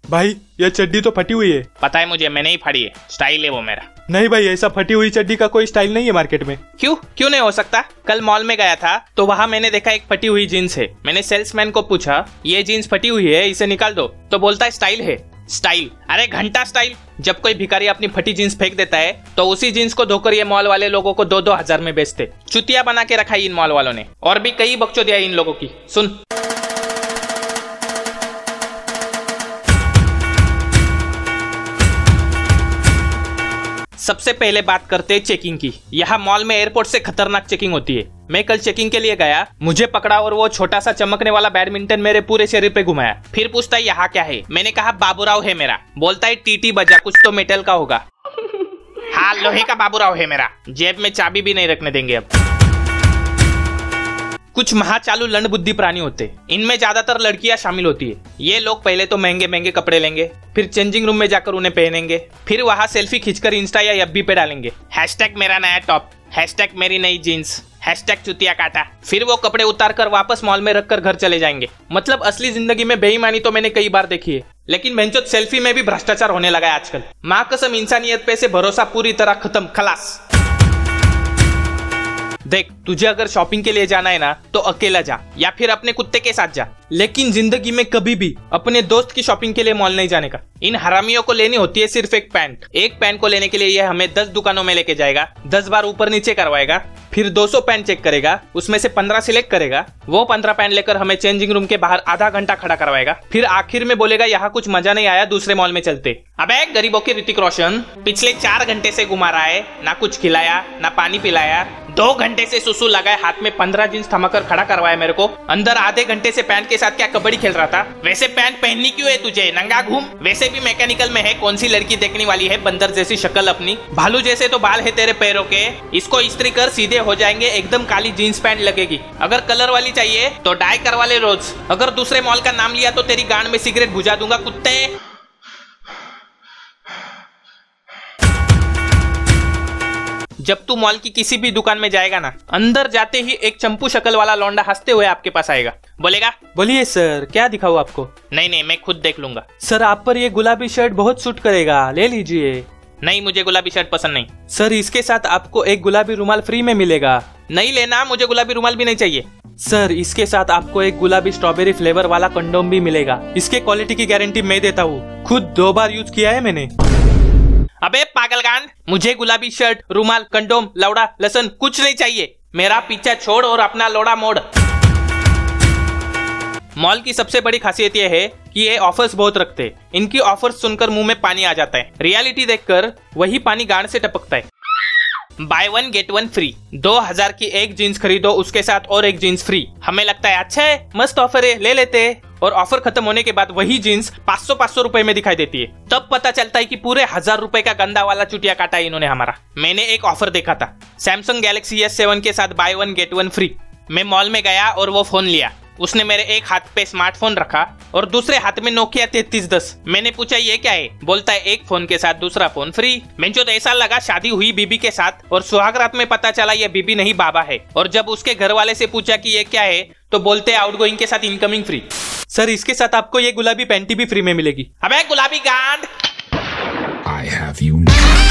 भाई ये चड्डी तो फटी हुई है। पता है मुझे, मैंने ही फाड़ी है, स्टाइल है वो मेरा। नहीं भाई, ऐसा फटी हुई चड्डी का कोई स्टाइल नहीं है मार्केट में। क्यों नहीं हो सकता? कल मॉल में गया था तो वहाँ मैंने देखा एक फटी हुई जीन्स है। मैंने सेल्समैन को पूछा ये जीन्स फटी हुई है, इसे निकाल दो, तो बोलता है स्टाइल है। स्टाइल? अरे घंटा स्टाइल। जब कोई भिखारी अपनी फटी जीन्स फेंक देता है तो उसी जीन्स को धोकर ये मॉल वाले लोगों को 2-2 हजार में बेचते। चुतिया बना के रखा इन मॉल वालों ने, और भी कई बकचोदियां इन लोगों की। सुन, सबसे पहले बात करते हैं चेकिंग की। यहाँ मॉल में एयरपोर्ट से खतरनाक चेकिंग होती है। मैं कल चेकिंग के लिए गया, मुझे पकड़ा और वो छोटा सा चमकने वाला बैडमिंटन मेरे पूरे शरीर पे घुमाया। फिर पूछता है यहाँ क्या है? मैंने कहा बाबूराव है मेरा। बोलता है टीटी बजा, कुछ तो मेटल का होगा। हाँ, लोहे का बाबूराव है मेरा। जेब में चाबी भी नहीं रखने देंगे अब। कुछ महाचालू लंड बुद्धि प्राणी होते हैं, इनमें ज्यादातर लड़कियां शामिल होती है। ये लोग पहले तो महंगे महंगे कपड़े लेंगे, फिर चेंजिंग रूम में जाकर उन्हें पहनेंगे, फिर वहां सेल्फी खींचकर इंस्टा या एफबी पे डालेंगे। हैशटैग मेरा नया टॉप, हैशटैग मेरी नई जीन्स, हैशटैग चुतिया काटा। फिर वो कपड़े उतार कर वापस मॉल में रखकर घर चले जाएंगे। मतलब असली जिंदगी में बेईमानी तो मैंने कई बार देखी है, लेकिन बेंचोत सेल्फी में भी भ्रष्टाचार होने लगा है आजकल। माँ कसम, इंसानियत पे से भरोसा पूरी तरह खत्म, खलास। देख, तुझे अगर शॉपिंग के लिए जाना है ना तो अकेला जा या फिर अपने कुत्ते के साथ जा, लेकिन जिंदगी में कभी भी अपने दोस्त की शॉपिंग के लिए मॉल नहीं जाने का। इन हरामियों को लेनी होती है सिर्फ एक पैंट। एक पैंट को लेने के लिए यह हमें 10 दुकानों में लेके जाएगा, 10 बार ऊपर नीचे करवाएगा, फिर 200 पैंट चेक करेगा, उसमें से 15 सिलेक्ट करेगा। वो 15 पैंट लेकर हमें चेंजिंग रूम के बाहर आधा घंटा खड़ा करवाएगा, फिर आखिर में बोलेगा यहाँ कुछ मजा नहीं आया, दूसरे मॉल में चलते। अबे गरीबों के ऋतिक रोशन पिछले 4 घंटे से घुमा रहा है, ना कुछ खिलाया ना पानी पिलाया, 2 घंटे से सुसु लगाए, हाथ में 15 जींस थमाकर खड़ा करवाया मेरे को। अंदर आधे घंटे से पैंट के साथ क्या कबड्डी खेल रहा था। वैसे पैंट पहननी क्यों है तुझे, नंगा घूम। वैसे भी मैकेनिकल में है, कौन सी लड़की देखने वाली है बंदर जैसी शक्ल अपनी। भालू जैसे तो बाल है तेरे पैरों के, इसको इस्त्री कर सीधे हो जाएंगे, एकदम काली जीन्स पैंट लगेगी। अगर कलर वाली चाहिए तो डाई करवा ले रोज। अगर दूसरे मॉल का नाम लिया तो तेरी गांड में सिगरेट बुझा दूंगा कुत्ते। जब तू मॉल की किसी भी दुकान में जाएगा ना, अंदर जाते ही एक चंपू शक्ल वाला लौंडा हंसते हुए आपके पास आएगा, बोलेगा बोलिए सर, क्या दिखाऊं आपको? नहीं, मैं खुद देख लूंगा। सर, आप पर ये गुलाबी शर्ट बहुत सूट करेगा, ले लीजिए। नहीं, मुझे गुलाबी शर्ट पसंद नहीं। सर, इसके साथ आपको एक गुलाबी रुमाल फ्री में मिलेगा। नहीं लेना, मुझे गुलाबी रुमाल भी नहीं चाहिए। सर, इसके साथ आपको एक गुलाबी स्ट्रॉबेरी फ्लेवर वाला कंडोम भी मिलेगा। इसके क्वालिटी की गारंटी मैं देता हूँ, खुद 2 बार यूज किया है मैंने। अबे पागलगांड, मुझे गुलाबी शर्ट, रुमाल, कंडोम, लौड़ा, लसन कुछ नहीं चाहिए। मेरा पीछा छोड़ और अपना लोड़ा मोड़। मॉल की सबसे बड़ी खासियत यह है कि ये ऑफर्स बहुत रखते हैं। इनकी ऑफर्स सुनकर मुंह में पानी आ जाता है, रियलिटी देखकर वही पानी गांड से टपकता है। बाय 1 गेट 1 फ्री, 2000 की एक जीन्स खरीदो, उसके साथ और एक जीन्स फ्री। हमें लगता है अच्छा है, मस्त ऑफर है, ले लेते हैं। और ऑफर खत्म होने के बाद वही जीन्स 500 रुपए में दिखाई देती है। तब पता चलता है कि पूरे 1000 रुपए का गंदा वाला चुटिया काटा है इन्होंने हमारा। मैंने एक ऑफर देखा था, सैमसंग गैलेक्सी S7 के साथ बाय 1 गेट 1 फ्री। मैं मॉल में गया और वो फोन लिया। उसने मेरे एक हाथ पे स्मार्टफोन रखा और दूसरे हाथ में नोकिया 3310। मैंने पूछा ये क्या है? बोलता है एक फोन के साथ दूसरा फोन फ्री। मुझे तो ऐसा लगा शादी हुई बीबी के साथ और सुहागरात में पता चला ये बीबी नहीं बाबा है। और जब उसके घर वाले से पूछा कि ये क्या है तो बोलते आउटगोइंग के साथ इनकमिंग फ्री। सर, इसके साथ आपको ये गुलाबी पैंटी भी फ्री में मिलेगी। अबे गुलाबी गांड। I have you now.